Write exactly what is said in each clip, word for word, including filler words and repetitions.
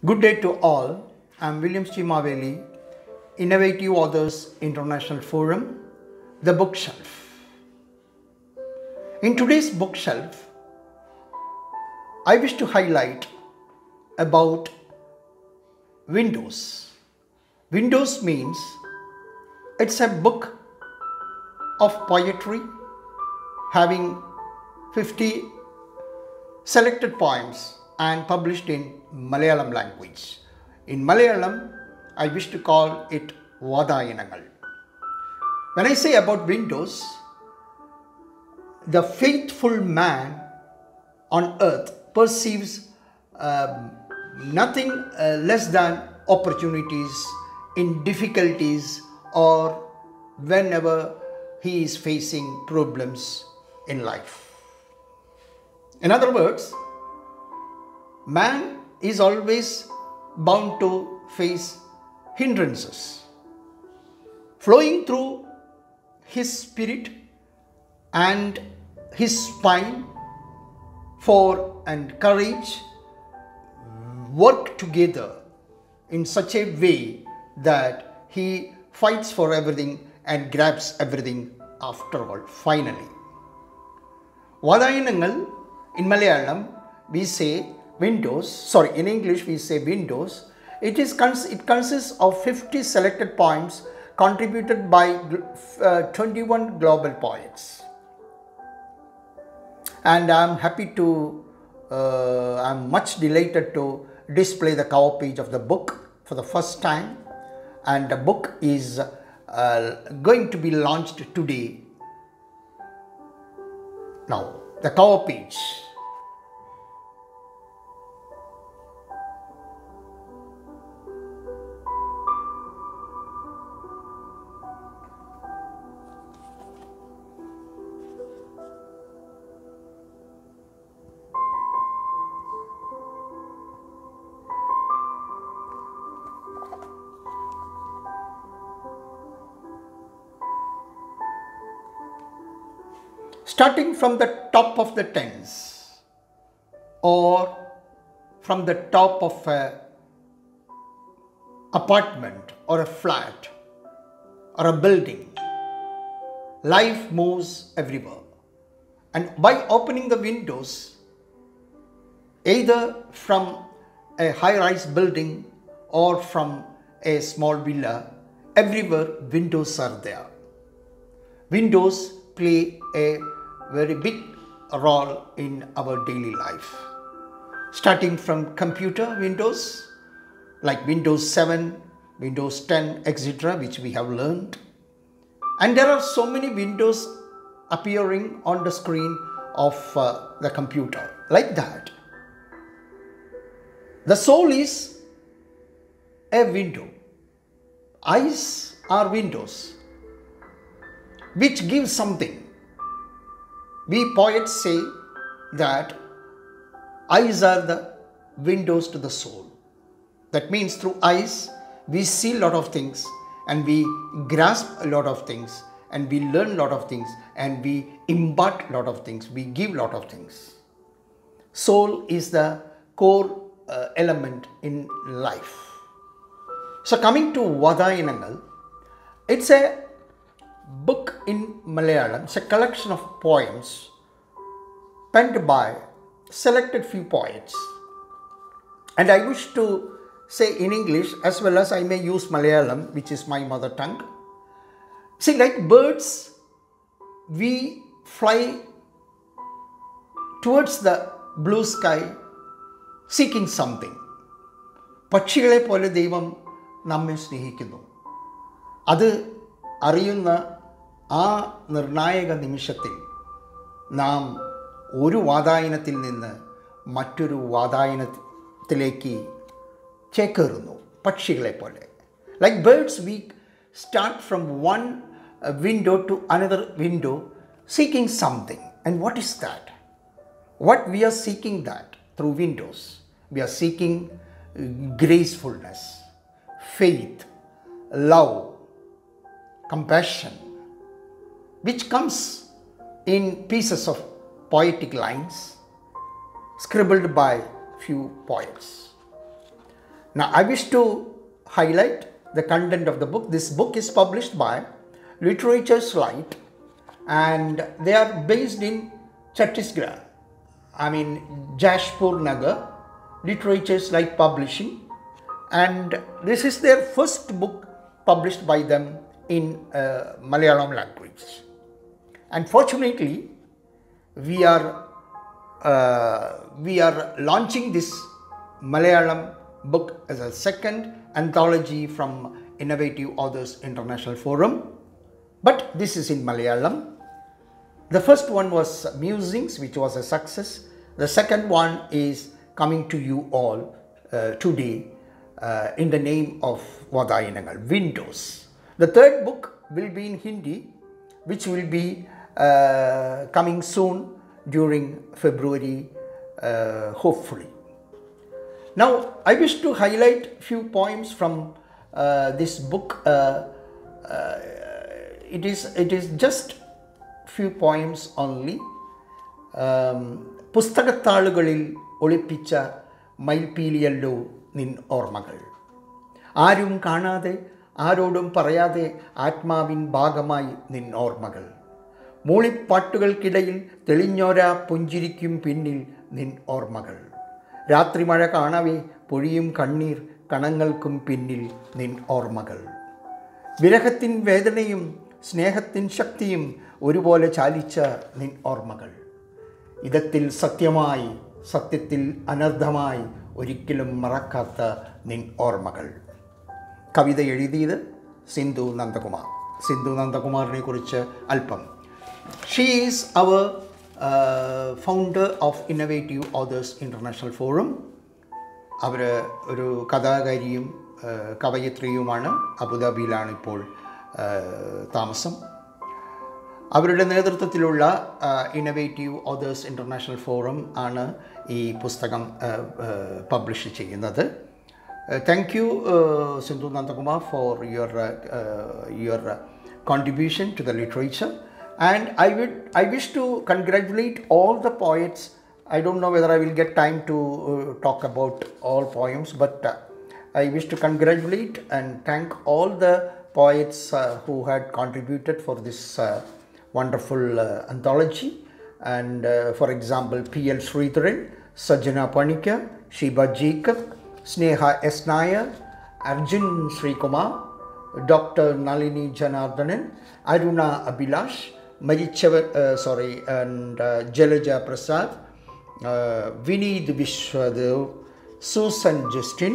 Good day to all. I'm William Chimaveli, Innovative Authors International Forum, The Bookshelf. In today's bookshelf, I wish to highlight about Windows. Windows means it's a book of poetry having fifty selected poems and published in Malayalam language. In Malayalam, I wish to call it Vadayanangal. When I say about Windows, the faithful man on earth perceives um, nothing uh, less than opportunities in difficulties or whenever he is facing problems in life. In other words, man is always bound to face hindrances flowing through his spirit and his spine for and courage work together in such a way that he fights for everything and grabs everything afterward finally. Vadayanangal, in Malayalam we say Windows, sorry, in English we say Windows. It is it consists of fifty selected poems contributed by uh, twenty-one global poets. And I am happy to, uh, I am much delighted to display the cover page of the book for the first time. And the book is uh, going to be launched today. Now, the cover page. Starting from the top of the tens or from the top of a apartment or a flat or a building, life moves everywhere. And by opening the windows, either from a high-rise building or from a small villa, everywhere windows are there. Windows play a very big role in our daily life. Starting from computer windows like Windows seven, Windows ten, et cetera, which we have learned. And there are so many windows appearing on the screen of uh, the computer. Like that, the soul is a window. Eyes are windows which give something. We poets say that eyes are the windows to the soul. That means through eyes we see a lot of things and we grasp a lot of things and we learn a lot of things and we impart a lot of things, we give a lot of things. Soul is the core uh, element in life. So coming to Vadayanangal, it's a book in Malayalam. It's a collection of poems penned by selected few poets. And I wish to say in English as well as I may use Malayalam, which is my mother tongue. See, like birds, we fly towards the blue sky seeking something. പക്ഷികളെ പോലെ ദൈവം നമ്മെ സ്നേഹിക്കുന്നു. അത് അറിയുന്ന ആ നിർണായക നിമിഷത്തിൽ നാം ഒരു വാതായനത്തിൽ നിന്ന് മറ്റൊരു വാതായനത്തിലേക്ക് ചേക്കേറുന്നു പക്ഷികളെ പോലെ. Like birds, we start from one window to another window seeking something. And what is that? What we are seeking that through windows? We are seeking gracefulness, faith, love, compassion, which comes in pieces of poetic lines scribbled by few poets. Now, I wish to highlight the content of the book. This book is published by Literature's Light, and they are based in Chhattisgarh. I mean, Jashpur Nagar, Literature's Light Publishing, and this is their first book published by them in uh, Malayalam language. And fortunately, we are uh, we are launching this Malayalam book as a second anthology from Innovative Authors International Forum, but this is in Malayalam. The first one was Musings, which was a success. The second one is coming to you all uh, today uh, in the name of Vadayanangal, Windows. The third book will be in Hindi, which will be uh, coming soon during February, uh, hopefully. Now, I wish to highlight few poems from uh, this book. Uh, uh, it is it is just few poems only. Um, Pustakattalukalil Olipicha Mailpiliyallo Nin Ormagal. Arum Kanade, Arodum Parayade, Atmavin Bagamai Nin Ormagal. മൂളിപ്പാട്ടുകൾക്കിടയിൽ തെളിഞ്ഞോര പുഞ്ചിരിക്കും പിന്നിൽ നിൻ ഓർമ്മകൾ. രാത്രിമഴ കാണവേ പൊഴിയും കണ്ണീർ കണങ്ങൾക്കും പിന്നിൽ നിൻ ഓർമ്മകൾ. വിരഹത്തിൻ വേദനയും സ്നേഹത്തിൻ ശക്തിയും ഒരുപോലെ ചാലിച്ച നിൻ ഓർമ്മകൾ. ഇതത്തിൽ സത്യമായി സത്യത്തിൽ അനർദ്ധമായി ഒരിക്കലും മറക്കാത്ത നിൻ ഓർമ്മകൾ. കവിത എഴുതിയത് സിന്ധു നന്ദകുമാർ. സിന്ധു നന്ദകുമാറിനെ കുറിച്ച് അല്പം. She is our uh, founder of Innovative Authors International Forum. അവർ ഒരു കഥാകാരിയും കവയിത്രിയുമാണ്. അബുദാബിയിലാണ് ഇപ്പോൾ താമസം. അവരുടെ നേതൃത്വത്തിലുള്ള ഇന്നോവേറ്റീവ് ഓതേഴ്സ് ഇൻ്റർനാഷണൽ ഫോറം ആണ് ഈ പുസ്തകം പബ്ലിഷ് ചെയ്യുന്നത്. Thank you Sindhu Nandakumar for your your contribution to the literature. And I would, I wish to congratulate all the poets. I don't know whether I will get time to uh, talk about all poems, but uh, I wish to congratulate and thank all the poets uh, who had contributed for this uh, wonderful uh, anthology. And uh, for example, P L Sridharan, Sajjana Panikar, Shiba Jacob, Sneha S. Nair, Arjun Srikumar, Doctor Nalini Janardhanan, Aruna Abhilash, Marichavar, uh, sorry, and uh, Jalaja Prasad, uh, Vineet Vishwadev, Susan Justin,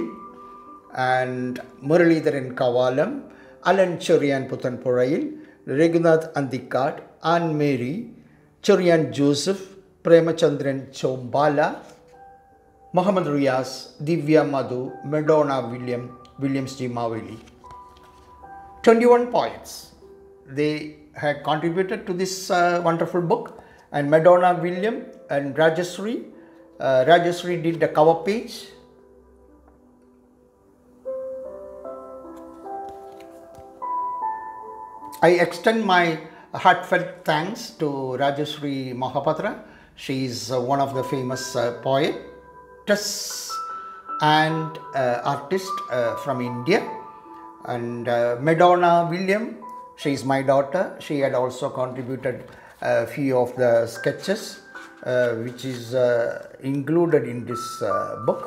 and Muralidharan Kavalam, Alan Cherian Putanporayil, Regnath Andikad, Anne Mary, Cherian Joseph, Premachandran Chombala, Muhammad Riaz, Divya Madhu, Madonna William, Williams G. Mavili. twenty-one poets. They had contributed to this uh, wonderful book, and Madonna William and Rajashree. Uh, Rajashree did the cover page. I extend my heartfelt thanks to Rajashree Mahapatra. She is uh, one of the famous uh, poetess and uh, artist uh, from India. And uh, Madonna William, she is my daughter. She had also contributed a few of the sketches uh, which is uh, included in this uh, book.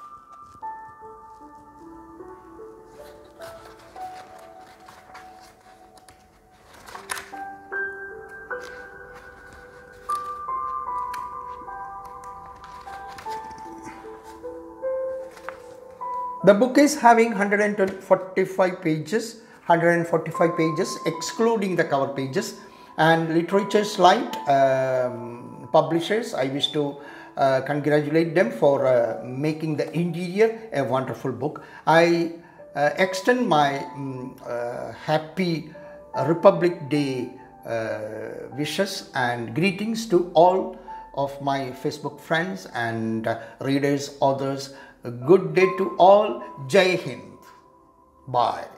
The book is having one hundred forty-five pages, one hundred forty-five pages excluding the cover pages, and Literature's Light um, publishers, I wish to uh, congratulate them for uh, making the interior a wonderful book. I uh, extend my um, uh, happy Republic Day uh, wishes and greetings to all of my Facebook friends and uh, readers, authors. A good day to all. Jai Hind. Bye.